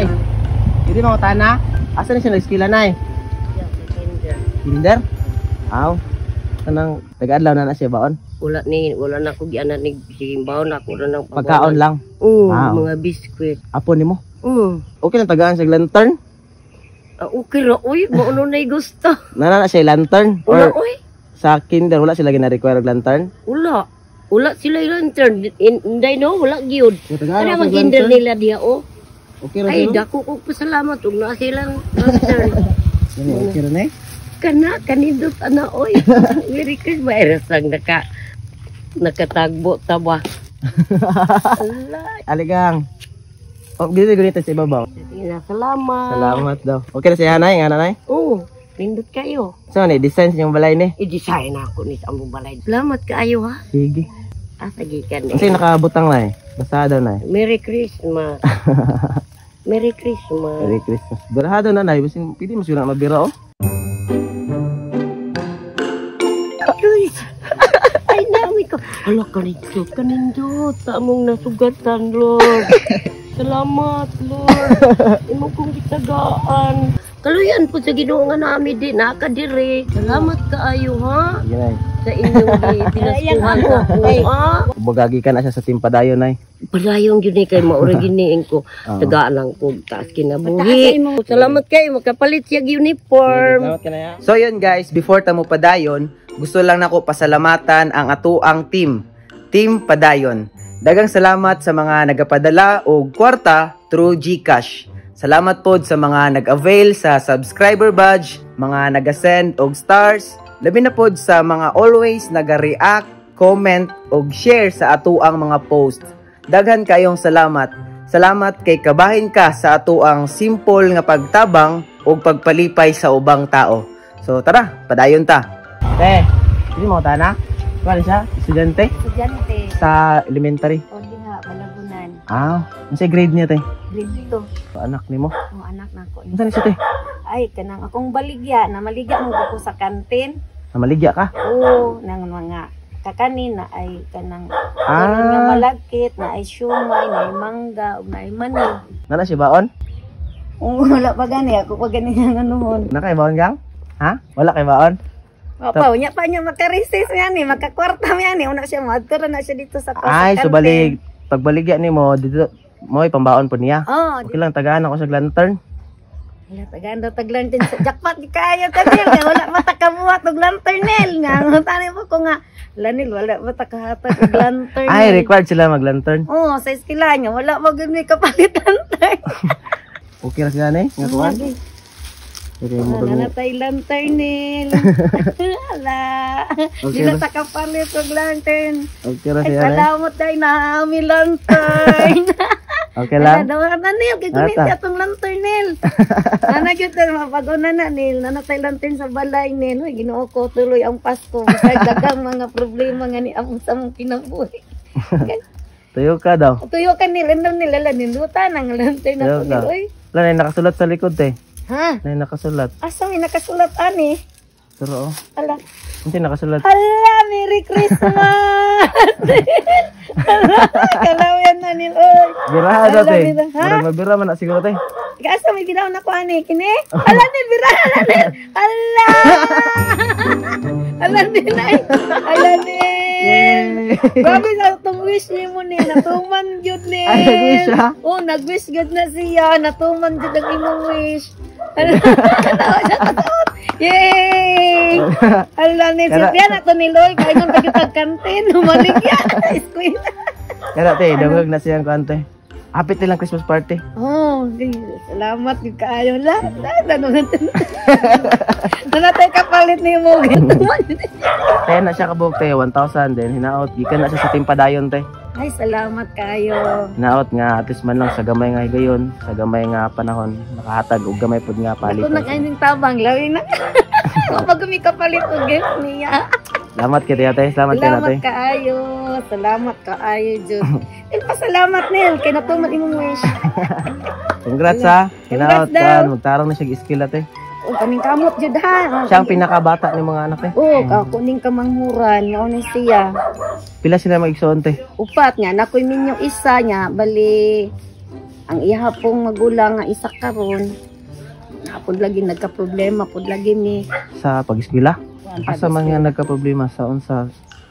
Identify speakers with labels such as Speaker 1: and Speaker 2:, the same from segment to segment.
Speaker 1: nay. Dili mo tana. Asa ni siya nag-skila nay? Kinder. Aw. Kanang taga-adlaw na siya baon.
Speaker 2: Wala na ko gianan ni simbaw na ko na
Speaker 1: Pagkaon lang.
Speaker 2: Mga biskwit.
Speaker 1: Apo nimo. Okay lang tagaan sa lantern.
Speaker 2: Okay ra oy, mauno nay gusto.
Speaker 1: Nana na siya lantern
Speaker 2: Wala
Speaker 1: or
Speaker 2: oy.
Speaker 1: sa kinder wala sila gina-require og lantern?
Speaker 2: Wala. Wala sila lantern. Inday no, wala gyud. Ano ang kinder nila diya oh.
Speaker 1: Okay ra
Speaker 2: Ay,
Speaker 1: sila.
Speaker 2: dako ko pasalamat ug na silang lantern.
Speaker 1: Okay ra nay.
Speaker 2: Kanindot ana oy. Very good virus ang nakatagbo ta ba. Allah.
Speaker 1: Aligang. Oh, ginito sa ibabaw.
Speaker 2: Salamat.
Speaker 1: Salamat daw. Okay na siya nay, nga nanay.
Speaker 2: Oh, pindot kayo.
Speaker 1: So ni design yung balay ni.
Speaker 2: I-design ako ni sa among balay. Salamat kaayo ha.
Speaker 1: Sige.
Speaker 2: Sige ka ni.
Speaker 1: Kasi nakabutang na Basta daw na
Speaker 2: Merry Christmas. Merry Christmas.
Speaker 1: Merry Christmas. Garahado na basta pili mo sila mabira oh.
Speaker 2: Ay, nawi ko. Hala, kanindot. Tamong nasugatan, Lord. Salamat, Lord. Imo kong gitagaan. Kaluyan po sa Ginoo nga namin din. Nakadiri. Salamat kaayo, ha?
Speaker 1: Sige nay.
Speaker 2: Sa inyong pinaskuhan ko. Ha?
Speaker 1: Bugagi ka na siya sa timpadayon nay.
Speaker 2: Palayong yun kay maura giniin ko. Tagaan lang ko. Taas kinabuhi. Salamat kayo. Makapalit siya uniform.
Speaker 1: Salamat ka na ya. So yun guys, before tamo padayon, gusto lang nako pasalamatan ang atuang team. Team Padayon. Dagang salamat sa mga nagapadala og kwarta through GCash. Salamat pod sa mga nag-avail sa subscriber badge, mga nag-send og stars, labi na pod sa mga always naga-react, comment og share sa atuang mga post. Daghan kayong salamat. Salamat kay kabahin ka sa atuang simple nga pagtabang og pagpalipay sa ubang tao. So tara, padayon ta. Hindi mo ta na? Wala siya? Estudyante?
Speaker 3: Estudyante.
Speaker 1: Sa elementary?
Speaker 3: O diha, Balagunan.
Speaker 1: Ano siya grade niya, te?
Speaker 3: Grade 2.
Speaker 1: Anak ni mo?
Speaker 3: O anak na ko.
Speaker 1: Ano siya, te?
Speaker 3: Ay, kanang akong baligya. Namaligya mo ko sa kantin.
Speaker 1: Namaligya ka?
Speaker 3: Oo, nang mga kakanin na ay kanang kanang nga malagkit, na ay shumay, na ay mangga, na ay mani.
Speaker 1: Nana siya baon?
Speaker 3: Oo, wala pa gani. Ako pa gani nga anuhon.
Speaker 1: Naka kay baon gang? Ha? Wala kay baon?
Speaker 3: Opa, unya pa niya makaresis yan eh, makakwarta yan eh. Una siya, madkara na siya dito sa
Speaker 1: Ay, so balik. Pagbaligya ni mo, dito, mo pambaon po niya.
Speaker 3: Oo.
Speaker 1: Okay lang, tagaan ako sa lantern.
Speaker 3: Wala, tagaan daw tag-lantern sa jackpot. Di kaya tagal nga, wala matakabuhat og lanternel nga. Tani po ko nga, lanil, wala matakahatag og lantern.
Speaker 1: Ay, required sila mag-lantern.
Speaker 3: Oo, sa eskila niya, wala mag-may kapalit lantern.
Speaker 1: Okay na sila na Nga kuhan? Okay,
Speaker 3: Nanatay lanternel. Ala, di na sa kapalit og lantern.
Speaker 1: Okay na
Speaker 3: Ay,
Speaker 1: sila na
Speaker 3: salamat tayo na aming lantern.
Speaker 1: Okay lang?
Speaker 3: Daw na nil, kay gunit
Speaker 1: Ata.
Speaker 3: atong lanternel. Ana gyud na mapag-una na nil, nanatay lantern sa balay nil. Uy, Ginoo ko tuloy ang Pasko. Bisag daghang mga problema nga ni among sa mong kinabuhi.
Speaker 1: Tuyo ka daw.
Speaker 3: Tuyo ka nil, andam nil ala nilutan ang lantern na
Speaker 1: Tuyo
Speaker 3: to.
Speaker 1: ka.
Speaker 3: Uy.
Speaker 1: Wala na nakasulat sa likod, te.
Speaker 3: Ha?
Speaker 1: Na nakasulat.
Speaker 3: Asa may nakasulat ani?
Speaker 1: Pero,
Speaker 3: Ala.
Speaker 1: hindi nakasulat.
Speaker 3: Hala, Merry Christmas! Kalawian na nil. Uy.
Speaker 1: Birahada,
Speaker 3: Ala,
Speaker 1: te.
Speaker 3: bira- ha?
Speaker 1: Parang mabira man na siguro, te.
Speaker 3: Asa may ginaw na ko ani kini? Ala nil birahan nil. Ala! Ala nil ay. Ala nil. Grabe na itong wish niyo mo ni. Natuman yun ni.
Speaker 1: Ay, nag-wish siya?
Speaker 3: Oo, nag-wish good na siya. Natuman yun ang imong wish. Ala, katawa siya katawa. Yay! Ala nil. Siya na ito ni Loy. Kaya nang pagkitag kantin. Humalig yan. Eskwela.
Speaker 1: Kaya, te, dagag na siyang kante. Hapit nilang Christmas party.
Speaker 3: Oh, salamat yung kaayo lang. Nanatay kapalit ni mo.
Speaker 1: Kaya na siya kabuk, te. 1,000 din. Hinaot. Gikan na siya sa timpadayon, te.
Speaker 3: Ay, salamat kayo.
Speaker 1: Hinaot nga, at least man lang sa gamay nga gayon. Sa gamay nga panahon. Nakahatag o gamay po nga palit.
Speaker 3: Ito na kanyang tabang. Lawin na. Kapag kami kapalit o gift niya.
Speaker 1: Salamat kay te. Salamat kay
Speaker 3: Salamat
Speaker 1: nate.
Speaker 3: kaayo. Salamat kaayo, Diyos. Pasalamat, Nel. Kaya natuman imong wish.
Speaker 1: Congrats ha. Hinaot
Speaker 3: Congrats daw.
Speaker 1: ka. Magtarong na siya skill ate.
Speaker 3: O, kaming kamot, Diyod ha.
Speaker 1: Siya ang pinakabata ng mga anak eh.
Speaker 3: Oo, kakuning kamanghuran. Nga ni siya.
Speaker 1: Pila sila mag-igsoon te?
Speaker 3: Upat nga. Nakoy minyong isa niya. Bali, ang iha pong magulang nga isa karon napod lagi nagka-problema pod lagi ni
Speaker 1: Sa pag-eskwela? Asa man nga nagka-problema sa unsa?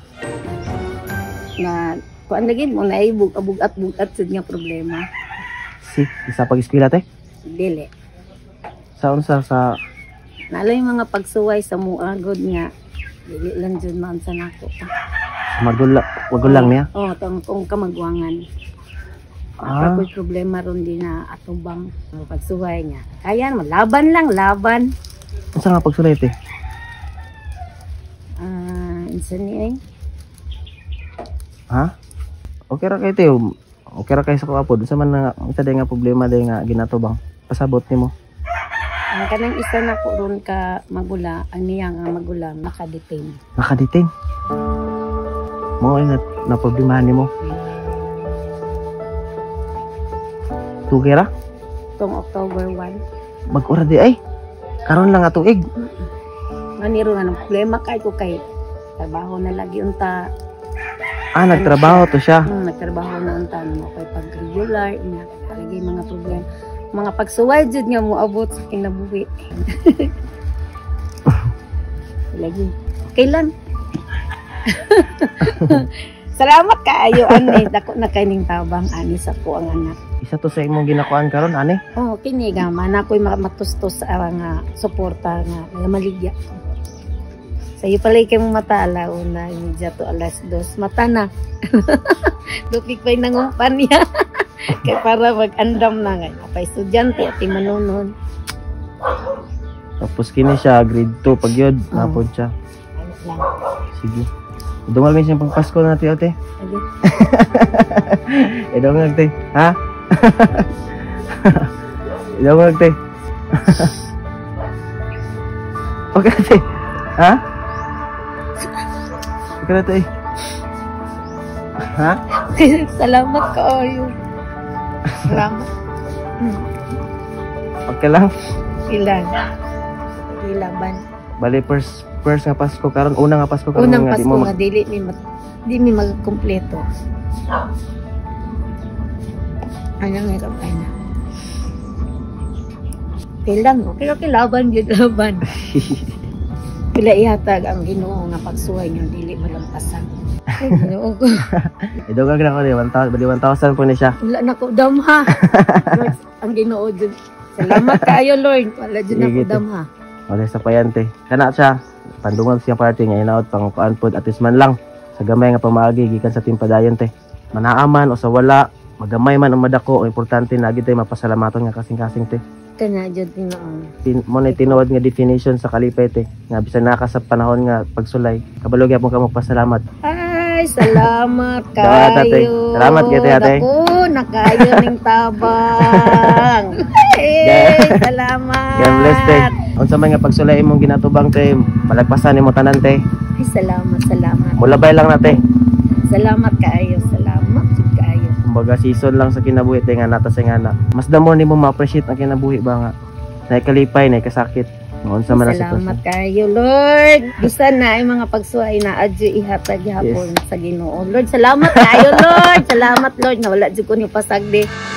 Speaker 3: na kuan lagi mo na bugat sud nga problema
Speaker 1: Sa pag-eskwela te?
Speaker 3: dili
Speaker 1: Sa unsa sa
Speaker 3: nalo yung mga pagsuway sa muagod nga dili lang jud man sa nako
Speaker 1: magulang niya?
Speaker 3: kung kamagwangan Pagkoy problema ron din na atubang pagsuway nga. Kaya laban lang, laban.
Speaker 1: Unsa nga pagsulay te?
Speaker 3: Insa ni ay?
Speaker 1: Ha? Okay ra kay te. Okay ra kay sa kuapod. Unsa man nga unsa day nga problema day nga ginatubang? Pasabot nimo.
Speaker 3: Ang kanang isa na ko ron ka magula, ang niya nga magulang nakadetain.
Speaker 1: Nakadetain? Mo ay na problemahan nimo. Tugera?
Speaker 3: Tong October 1.
Speaker 1: Mag-ura di ay. Karon lang nga tuig.
Speaker 3: Maniro nga ng problema kay ko kay trabaho na lagi unta.
Speaker 1: Nagtrabaho to siya.
Speaker 3: Nagtrabaho na unta mo kay pag-regular niya lagi mga problema. Mga pagsuway jud nga moabot sa kinabuhi. Lagi. Kailan? Salamat kaayo ani dako na kaining tabang ani sa ko ang anak.
Speaker 1: Isa to sa imong ginakuan karon ani?
Speaker 3: Kini gaman ako'y matustos sa nga suporta nga maligya. Sa iyo pala kay mong mata alauna imedya to alas 2 mata na. Dupik pa'y nangumpan niya. Kay para mag-andam na nga. Kapay estudyante at manunon.
Speaker 1: Tapos kini siya grade 2 pag yun napod siya.
Speaker 3: Ano lang.
Speaker 1: Sige. Dumagin siyang pang Pasko natin ate.
Speaker 3: Sige.
Speaker 1: Idawag te. Ha? Idawag te. Okay te. Ha? Okay te. Ha?
Speaker 3: Salamat kaayo. Salamat.
Speaker 1: Okay lang.
Speaker 3: Ilan? Ilaban.
Speaker 1: Bali first nga Pasko karon una nga Pasko karon
Speaker 3: Unang
Speaker 1: nga
Speaker 3: Pasko nga dili mi magkumpleto. Ano nga ito kaya na? Kailan mo? Okay, laban yun, laban. Pila ihatag ang Ginoo nga pagsuway niyo, dili malampasan. Ay, Ginoo ko.
Speaker 1: Idawag na ko ni 1,000 po ni siya.
Speaker 3: Wala na ko damha. Lord, ang Ginoo dyan. Salamat kaayo, Lord. Wala dyan na ko damha.
Speaker 1: Okay, sa payante. Kana siya, pandungan siyang party nga inaot pang kuanpod at man lang. Sa gamay nga pamaagi, gikan sa Team Padayon te. Manaaman o sa wala, magamay man o madako, o importante na agad tayo mapasalamaton nga kasing-kasing te.
Speaker 3: Kana dyan tinoon.
Speaker 1: Mo na tinuod nga definition sa kalipay te. Nga bisan naka sa panahon nga pagsulay. Kabalog yapon ka magpasalamat.
Speaker 3: Ay, salamat
Speaker 1: Salamat, ate.
Speaker 3: kayo.
Speaker 1: Salamat kayo, ate.
Speaker 3: Naku, nakayo ning tabang. Ay, salamat.
Speaker 1: God bless te. Unsa man nga pagsulay imong ginatubang te, malagpasan nimo tanan te.
Speaker 3: Ay, salamat.
Speaker 1: Mulabay lang na te.
Speaker 3: Salamat kaayo. Salamat jud kaayo.
Speaker 1: Kumbaga season lang sa kinabuhi te nga nata sa ngana. Mas damo nimo ma-appreciate ang kinabuhi ba nga. Nay kalipay, nay kasakit. Unsa man ang
Speaker 3: Salamat
Speaker 1: sitwasyon.
Speaker 3: kayo, Lord. Bisan na ay mga pagsuway na adyo ihatag hapon sa Ginoo. Lord, salamat kayo, Lord. Salamat, Lord. Nawala jud ko ni pasagdi.